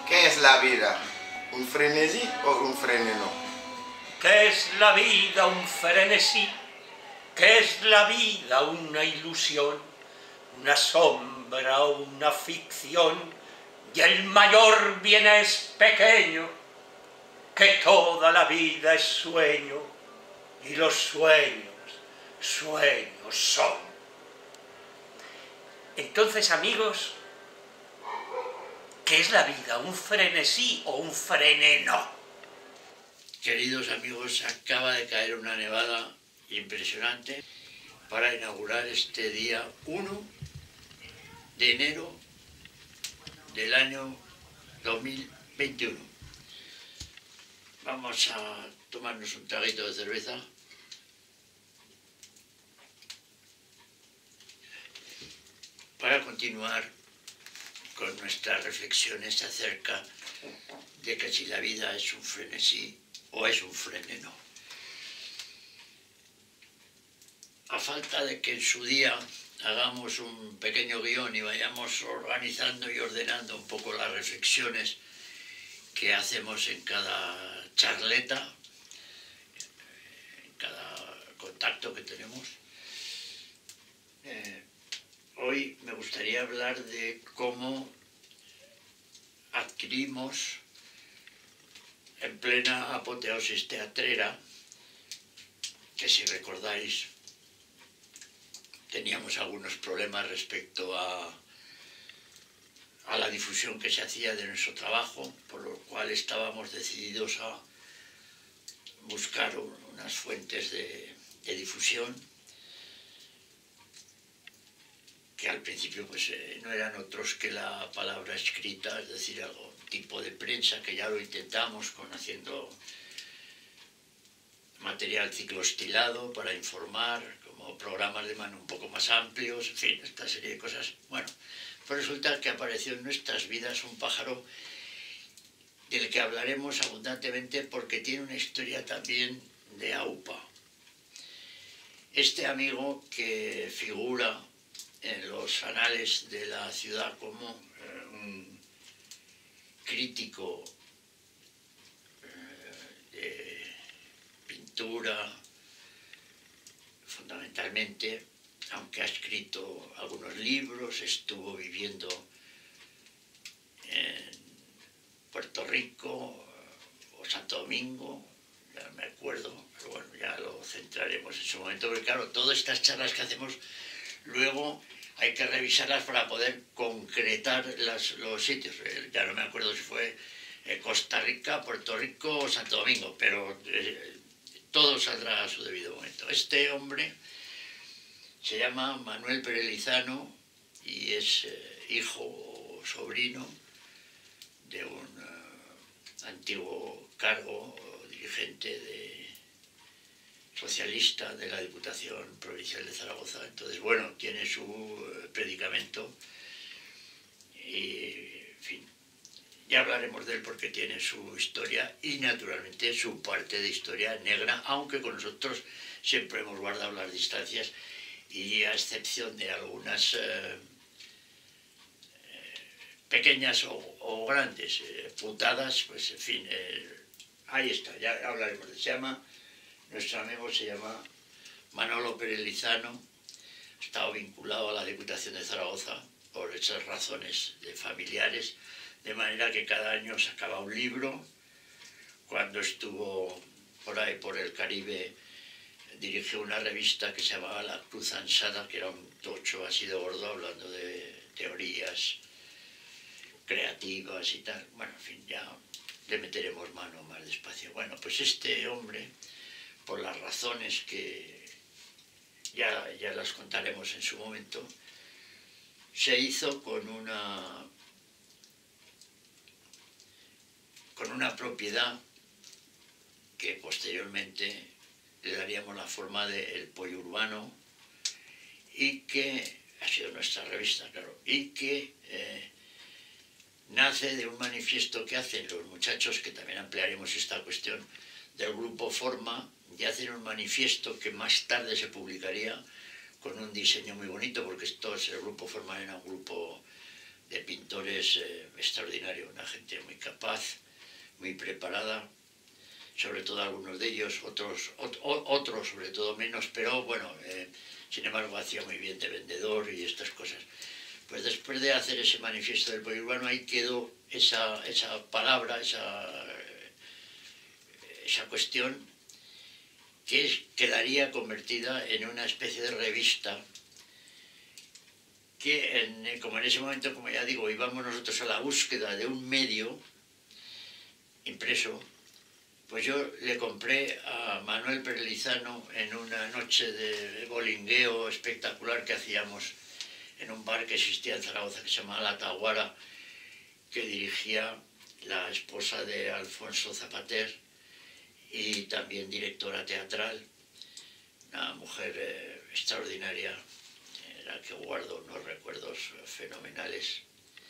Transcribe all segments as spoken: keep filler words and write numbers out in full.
¿Qué es la vida? ¿Un frenesí o un freneno? ¿Qué es la vida? Un frenesí. ¿Qué es la vida? Una ilusión, una sombra o una ficción. Y el mayor bien es pequeño, que toda la vida es sueño, y los sueños, sueños son. Entonces, amigos, ¿qué es la vida? ¿Un frenesí o un freneno? Queridos amigos, acaba de caer una nevada impresionante para inaugurar este día uno de enero del año dos mil veintiuno. Vamos a tomarnos un traguito de cerveza. Para continuar con nuestras reflexiones acerca de que si la vida es un frenesí o es un freneno. A falta de que en su día hagamos un pequeño guión y vayamos organizando y ordenando un poco las reflexiones que hacemos en cada charleta, en cada contacto que tenemos, eh, hoy me gustaría hablar de cómo adquirimos en plena apoteosis teatrera, que si recordáis teníamos algunos problemas respecto a, a la difusión que se hacía de nuestro trabajo, por lo cual estábamos decididos a buscar unas fuentes de, de difusión que al principio pues, eh, no eran otros que la palabra escrita, es decir, algún tipo de prensa, que ya lo intentamos con haciendo material cicloestilado para informar, como programas de mano un poco más amplios, en fin, esta serie de cosas. Bueno, pues resulta que apareció en nuestras vidas un pájaro del que hablaremos abundantemente porque tiene una historia también de aupa. Este amigo que figura en los anales de la ciudad como eh, un crítico eh, de pintura, fundamentalmente, aunque ha escrito algunos libros, estuvo viviendo en Puerto Rico o Santo Domingo, ya no me acuerdo, pero bueno, ya lo centraremos en su momento, porque claro, todas estas charlas que hacemos luego hay que revisarlas para poder concretar las, los sitios. Ya no me acuerdo si fue Costa Rica, Puerto Rico o Santo Domingo, pero eh, todo saldrá a su debido momento. Este hombre se llama Manuel Perelizano y es eh, hijo o sobrino de un uh, antiguo cargo o dirigente de socialista de la Diputación Provincial de Zaragoza. Entonces, bueno, tiene su uh, predicamento y, en fin, ya hablaremos de él porque tiene su historia y, naturalmente, su parte de historia negra, aunque con nosotros siempre hemos guardado las distancias y, a excepción de algunas eh, eh, pequeñas o, o grandes eh, putadas, pues, en fin, eh, ahí está, ya hablaremos de él. Se llama... Nuestro amigo se llama Manolo Perelizano, ha estado vinculado a la Diputación de Zaragoza por esas razones de familiares, de manera que cada año sacaba un libro. Cuando estuvo por ahí, por el Caribe, dirigió una revista que se llamaba La Cruz Ansada, que era un tocho así de gordo, hablando de teorías creativas y tal. Bueno, en fin, ya le meteremos mano más despacio. Bueno, pues este hombre, por las razones que ya, ya las contaremos en su momento, se hizo con una, con una propiedad que posteriormente le daríamos la forma de El Pollo Urbano y que ha sido nuestra revista, claro, y que eh, nace de un manifiesto que hacen los muchachos, que también ampliaremos esta cuestión, del grupo Forma, y hacen un manifiesto que más tarde se publicaría con un diseño muy bonito, porque esto es el grupo Forma, era un grupo de pintores eh, extraordinario, una gente muy capaz, muy preparada, sobre todo algunos de ellos, otros, ot, otros sobre todo menos, pero bueno, eh, sin embargo hacía muy bien de vendedor y estas cosas. Pues después de hacer ese manifiesto del pollo urbano, ahí quedó esa, esa palabra, esa, esa cuestión, que es, quedaría convertida en una especie de revista que, en, como en ese momento, como ya digo, íbamos nosotros a la búsqueda de un medio impreso, pues yo le compré a Manuel Perelizano en una noche de bolingueo espectacular que hacíamos en un bar que existía en Zaragoza que se llamaba La Taguara, que dirigía la esposa de Alfonso Zapater y también directora teatral, una mujer eh, extraordinaria, en la que guardo unos recuerdos fenomenales,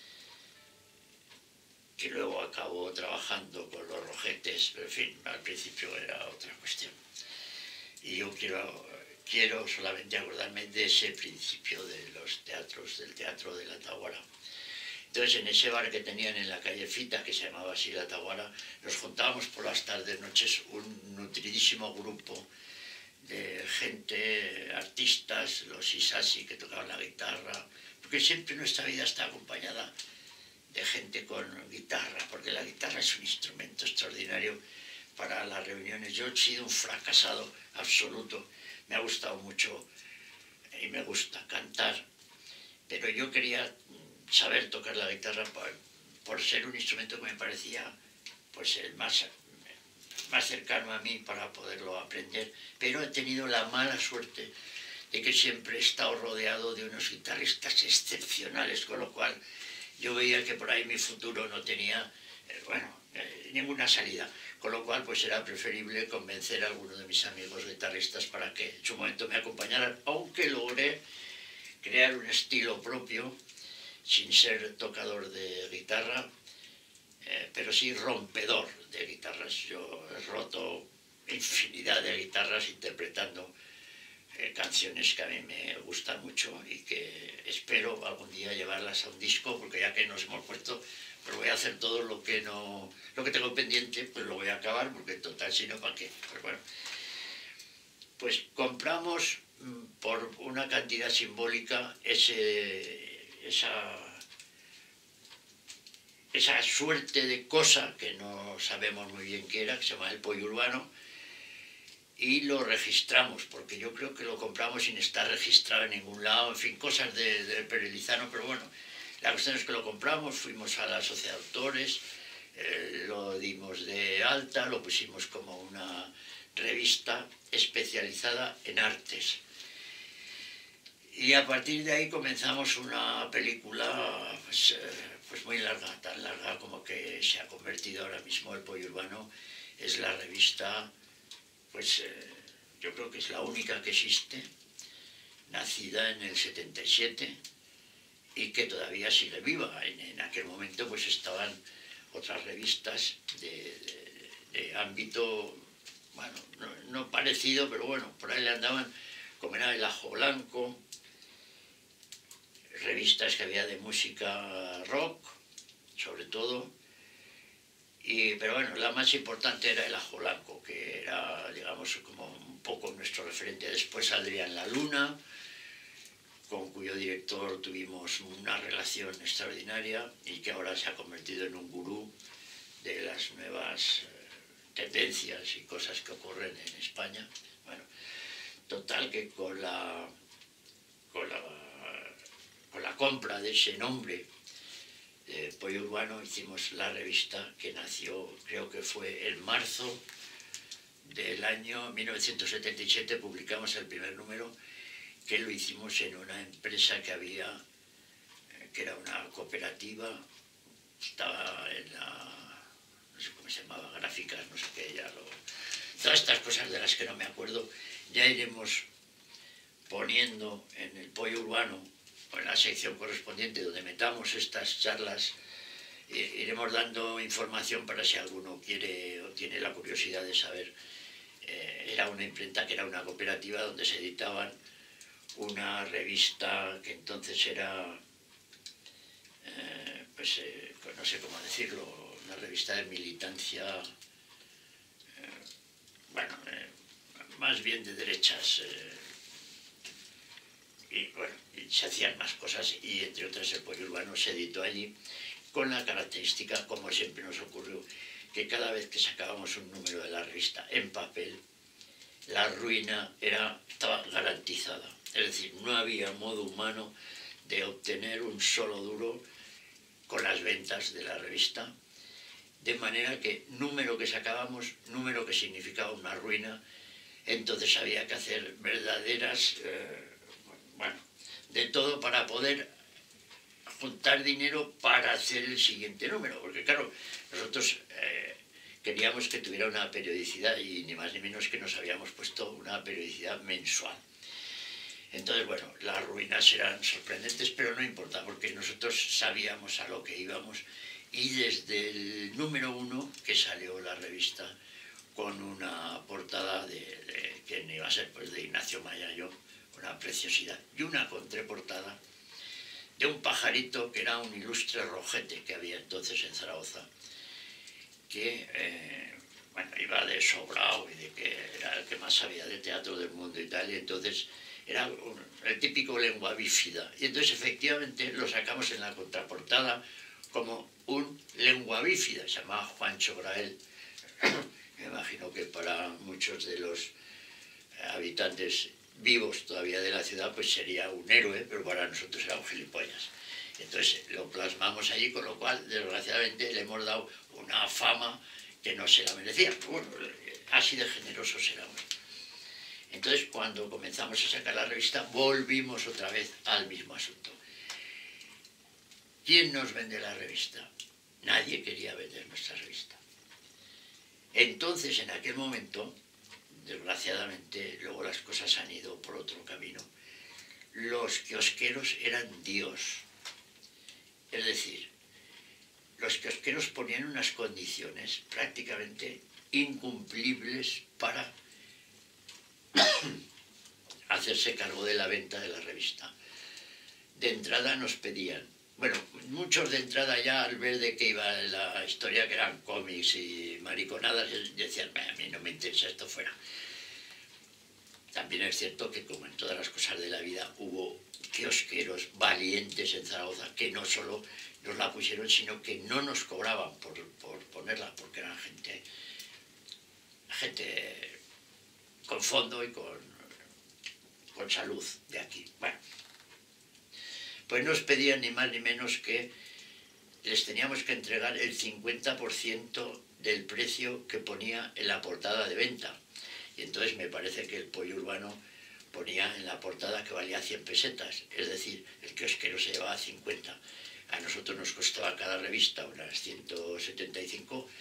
que luego acabó trabajando con los Rojetes, pero en fin, al principio era otra cuestión. Y yo quiero, quiero solamente acordarme de ese principio de los teatros, del teatro de La Taguara. Entonces, en ese bar que tenían en la calle Fita, que se llamaba así La Taguara, nos juntábamos por las tardes, noches, un nutridísimo grupo de gente, artistas, los Isasi que tocaban la guitarra, porque siempre nuestra vida está acompañada de gente con guitarra, porque la guitarra es un instrumento extraordinario para las reuniones. Yo he sido un fracasado absoluto, me ha gustado mucho y me gusta cantar, pero yo quería saber tocar la guitarra por, por ser un instrumento que me parecía pues el más, más cercano a mí para poderlo aprender, pero he tenido la mala suerte de que siempre he estado rodeado de unos guitarristas excepcionales, con lo cual yo veía que por ahí mi futuro no tenía, eh, bueno, eh, ninguna salida, con lo cual pues era preferible convencer a alguno de mis amigos guitarristas para que en su momento me acompañaran, aunque logré crear un estilo propio, sin ser tocador de guitarra, eh, pero sí rompedor de guitarras. Yo he roto infinidad de guitarras interpretando eh, canciones que a mí me gustan mucho y que espero algún día llevarlas a un disco, porque ya que nos hemos puesto, pues voy a hacer todo lo que no, lo que tengo pendiente, pues lo voy a acabar, porque total, si no, ¿para qué? Pues bueno, pues compramos por una cantidad simbólica ese... Esa, esa suerte de cosa que no sabemos muy bien qué era, que se llama el pollo urbano, y lo registramos, porque yo creo que lo compramos sin estar registrado en ningún lado, en fin, cosas de, de Perelizano, pero bueno, la cuestión es que lo compramos, fuimos a la sociedad de autores, eh, lo dimos de alta, lo pusimos como una revista especializada en artes. Y a partir de ahí comenzamos una película pues, eh, pues muy larga, tan larga como que se ha convertido ahora mismo El Pollo Urbano. Es la revista, pues eh, yo creo que es la única que existe, nacida en el setenta y siete y que todavía sigue viva. En, en aquel momento pues estaban otras revistas de, de, de ámbito, bueno, no, no parecido, pero bueno, por ahí le andaban, como era El Ajo Blanco, revistas que había de música rock, sobre todo, y, pero bueno, la más importante era El Ajo Blanco, que era, digamos, como un poco nuestro referente. Después saldría En la Luna, con cuyo director tuvimos una relación extraordinaria y que ahora se ha convertido en un gurú de las nuevas tendencias y cosas que ocurren en España. Bueno, total que con la, con la con la compra de ese nombre, eh, Pollo Urbano, hicimos la revista que nació, creo que fue en marzo del año mil novecientos setenta y siete, publicamos el primer número, que lo hicimos en una empresa que había, eh, que era una cooperativa, estaba en la, no sé cómo se llamaba, gráficas, no sé qué, ya lo, todas estas cosas de las que no me acuerdo, ya iremos poniendo en el Pollo Urbano, en la sección correspondiente donde metamos estas charlas, eh, iremos dando información para si alguno quiere o tiene la curiosidad de saber. Eh, era una imprenta que era una cooperativa donde se editaban una revista que entonces era eh, pues, eh, pues no sé cómo decirlo, una revista de militancia, eh, bueno, eh, más bien de derechas, eh, y bueno, y se hacían más cosas, y entre otras el Pollo Urbano se editó allí con la característica, como siempre nos ocurrió, que cada vez que sacábamos un número de la revista en papel, la ruina era, estaba garantizada. Es decir, no había modo humano de obtener un solo duro con las ventas de la revista, de manera que número que sacábamos, número que significaba una ruina, entonces había que hacer verdaderas, eh, bueno, de todo para poder juntar dinero para hacer el siguiente número, porque claro, nosotros eh, queríamos que tuviera una periodicidad y ni más ni menos que nos habíamos puesto una periodicidad mensual. Entonces, bueno, las ruinas eran sorprendentes, pero no importa, porque nosotros sabíamos a lo que íbamos, y desde el número uno que salió la revista con una portada de, de que iba a ser pues de Ignacio Mayayo, una preciosidad, y una contraportada de un pajarito que era un ilustre rojete que había entonces en Zaragoza, que eh, bueno, iba de sobrado y de que era el que más sabía de teatro del mundo y tal, y entonces era un, el típico lengua bífida. Y entonces efectivamente lo sacamos en la contraportada como un lengua bífida, se llamaba Juancho Grael. Me imagino que para muchos de los habitantes vivos todavía de la ciudad pues sería un héroe, pero para nosotros era un gilipollas. Entonces lo plasmamos allí, con lo cual desgraciadamente le hemos dado una fama que no se la merecía. Pero bueno, así de generosos éramos. Entonces cuando comenzamos a sacar la revista volvimos otra vez al mismo asunto. ¿Quién nos vende la revista? Nadie quería vender nuestra revista. Entonces en aquel momento, desgraciadamente, luego las cosas han ido por otro camino, los kiosqueros eran Dios. Es decir, los kiosqueros ponían unas condiciones prácticamente incumplibles para hacerse cargo de la venta de la revista. De entrada nos pedían, bueno, muchos de entrada ya al ver de qué iba la historia, que eran cómics y mariconadas, decían, a mí no me interesa esto fuera. También es cierto que, como en todas las cosas de la vida, hubo kiosqueros valientes en Zaragoza que no solo nos la pusieron, sino que no nos cobraban por, por ponerla, porque eran gente, gente con fondo y con, con salud de aquí. Bueno, pues nos pedían ni más ni menos que les teníamos que entregar el cincuenta por ciento del precio que ponía en la portada de venta. Y entonces me parece que el Pollo Urbano ponía en la portada que valía cien pesetas, es decir, el kiosquero se llevaba cincuenta. A nosotros nos costaba cada revista unas ciento setenta y cinco.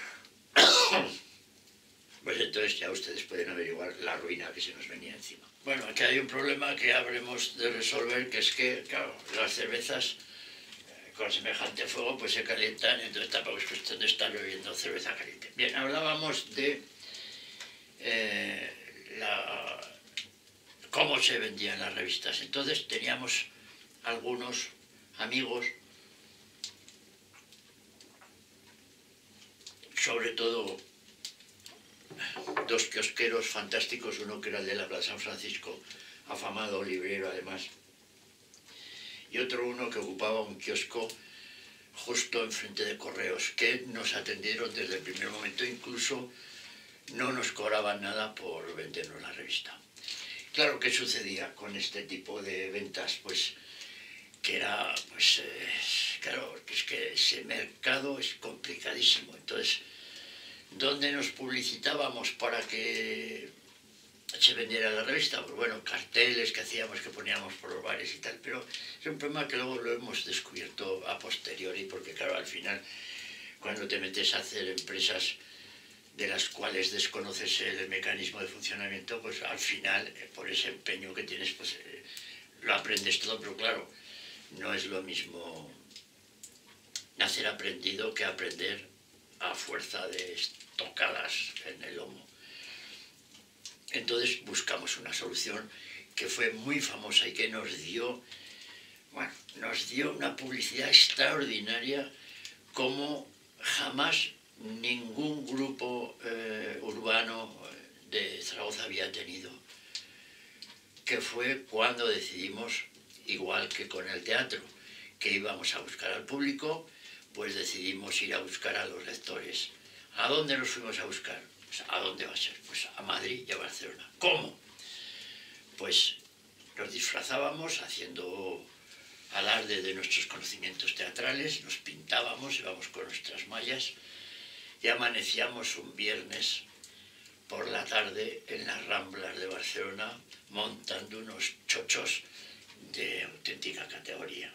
Pues entonces ya ustedes pueden averiguar la ruina que se nos venía encima. Bueno, aquí hay un problema que habremos de resolver, que es que, claro, las cervezas eh, con semejante fuego pues se calientan, entonces tampoco es cuestión de estar bebiendo cerveza caliente. Bien, hablábamos de eh, la, cómo se vendían las revistas. Entonces teníamos algunos amigos, sobre todo dos kiosqueros fantásticos, uno que era el de la Plaza San Francisco, afamado librero además, y otro uno que ocupaba un kiosco justo enfrente de Correos, que nos atendieron desde el primer momento, incluso no nos cobraban nada por vendernos la revista. Claro, ¿qué sucedía con este tipo de ventas? Pues que era, pues, eh, claro, es que ese mercado es complicadísimo. Entonces, ¿dónde nos publicitábamos para que se vendiera la revista? Pues bueno, carteles que hacíamos, que poníamos por los bares y tal, pero es un problema que luego lo hemos descubierto a posteriori, porque claro, al final, cuando te metes a hacer empresas de las cuales desconoces el mecanismo de funcionamiento, pues al final, eh, por ese empeño que tienes, pues eh, lo aprendes todo, pero claro, no es lo mismo nacer aprendido que aprender a fuerza de estocadas en el lomo. Entonces buscamos una solución que fue muy famosa y que nos dio bueno, nos dio una publicidad extraordinaria como jamás ningún grupo eh, urbano de Zaragoza había tenido, que fue cuando decidimos, igual que con el teatro, que íbamos a buscar al público, pues decidimos ir a buscar a los lectores. ¿A dónde nos fuimos a buscar? Pues, ¿a dónde va a ser? Pues a Madrid y a Barcelona. ¿Cómo? Pues nos disfrazábamos haciendo alarde de nuestros conocimientos teatrales, nos pintábamos, íbamos con nuestras mallas y amanecíamos un viernes por la tarde en las Ramblas de Barcelona montando unos chochos de auténtica categoría.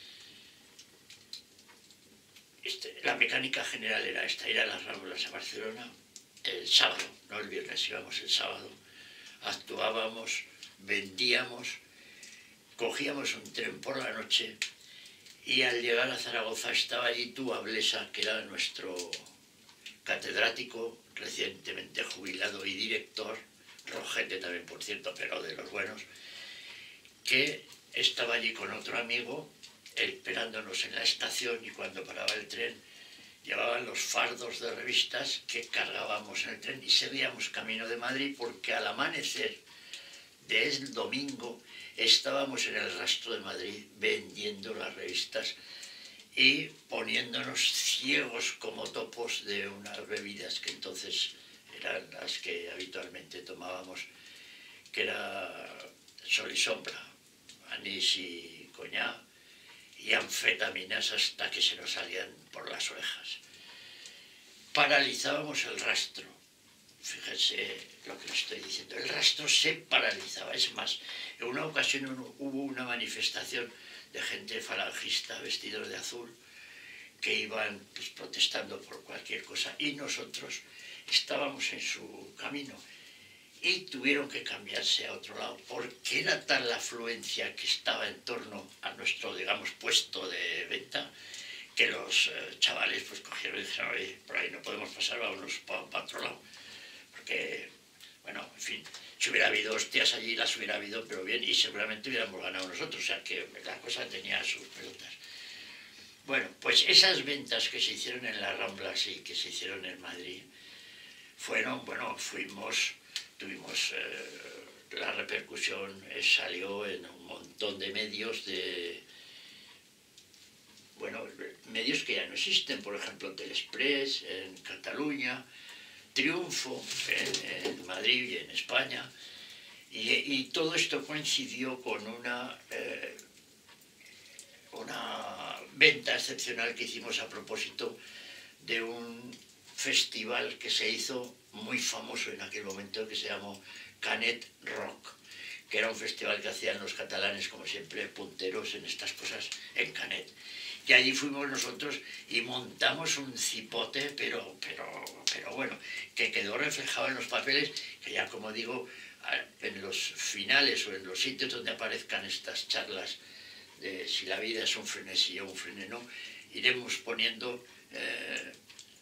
Este, la mecánica general era esta, ir a las Ramblas de Barcelona el sábado, no el viernes, íbamos el sábado, actuábamos, vendíamos, cogíamos un tren por la noche y al llegar a Zaragoza estaba allí Túa Blesa, que era nuestro catedrático, recientemente jubilado y director, rojete también por cierto, pero de los buenos, que estaba allí con otro amigo esperándonos en la estación, y cuando paraba el tren llevaban los fardos de revistas que cargábamos en el tren y seguíamos camino de Madrid, porque al amanecer del domingo estábamos en el Rastro de Madrid vendiendo las revistas y poniéndonos ciegos como topos de unas bebidas que entonces eran las que habitualmente tomábamos, que era Sol y Sombra, anís y coñac, y anfetaminas hasta que se nos salían por las orejas. Paralizábamos el rastro. Fíjense lo que le estoy diciendo. El rastro se paralizaba. Es más, en una ocasión hubo una manifestación de gente falangista vestidos de azul que iban pues, protestando por cualquier cosa, y nosotros estábamos en su camino y tuvieron que cambiarse a otro lado porque era tal la afluencia que estaba en torno a nuestro, digamos, puesto de venta, que los eh, chavales pues cogieron y dijeron, oye, por ahí no podemos pasar, vámonos para pa otro lado. Porque, bueno, en fin, si hubiera habido hostias allí, las hubiera habido, pero bien, y seguramente hubiéramos ganado nosotros, o sea que la cosa tenía sus pelotas. Bueno, pues esas ventas que se hicieron en las Ramblas y que se hicieron en Madrid, fueron, bueno, fuimos, tuvimos, eh, la repercusión eh, salió en un montón de medios de, bueno, medios que ya no existen, por ejemplo, Telexpress en Cataluña, Triunfo en, en Madrid y en España, y, y todo esto coincidió con una, eh, una venta excepcional que hicimos a propósito de un festival que se hizo muy famoso en aquel momento, que se llamó Canet Rock, que era un festival que hacían los catalanes, como siempre, punteros en estas cosas, en Canet. Y allí fuimos nosotros y montamos un cipote, pero, pero, pero bueno, que quedó reflejado en los papeles, que ya como digo, en los finales o en los sitios donde aparezcan estas charlas de si la vida es un frenesí o un freneno, iremos poniendo eh,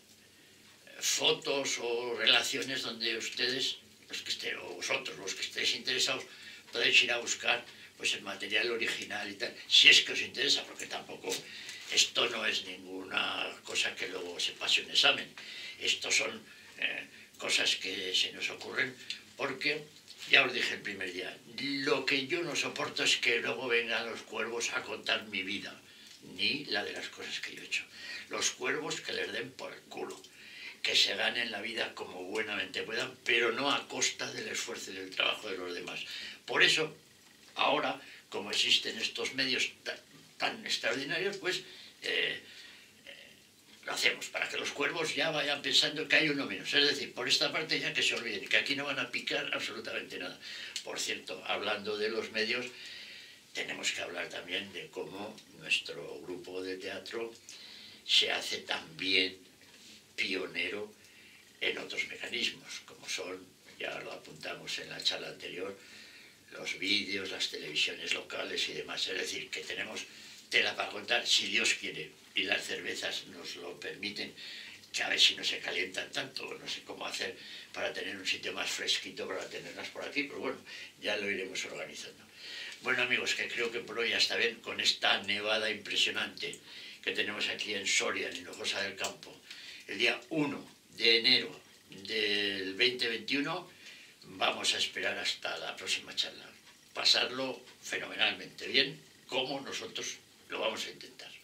fotos o relaciones donde ustedes, los que estén, o vosotros, los que estéis interesados, podéis ir a buscar pues el material original y tal, si es que os interesa, porque tampoco, esto no es ninguna cosa que luego se pase un examen, esto son eh, cosas que se nos ocurren, porque, ya os dije el primer día, lo que yo no soporto es que luego vengan los cuervos a contar mi vida, ni la de las cosas que yo he hecho. Los cuervos que les den por el culo, que se ganen la vida como buenamente puedan, pero no a costa del esfuerzo y del trabajo de los demás. Por eso, ahora, como existen estos medios tan, tan extraordinarios, pues eh, eh, lo hacemos, para que los cuervos ya vayan pensando que hay uno menos. Es decir, por esta parte ya que se olviden, que aquí no van a picar absolutamente nada. Por cierto, hablando de los medios, tenemos que hablar también de cómo nuestro grupo de teatro se hace también pionero en otros mecanismos, como son, ya lo apuntamos en la charla anterior, los vídeos, las televisiones locales y demás. Es decir, que tenemos tela para contar, si Dios quiere, y las cervezas nos lo permiten, que a ver si no se calientan tanto, no sé cómo hacer para tener un sitio más fresquito para tenerlas por aquí, pero bueno, ya lo iremos organizando. Bueno, amigos, que creo que por hoy ya está bien con esta nevada impresionante que tenemos aquí en Soria, en Hinojosa del Campo. El día uno de enero del veinte veintiuno vamos a esperar hasta la próxima charla. Pasarlo fenomenalmente bien, como nosotros lo vamos a intentar.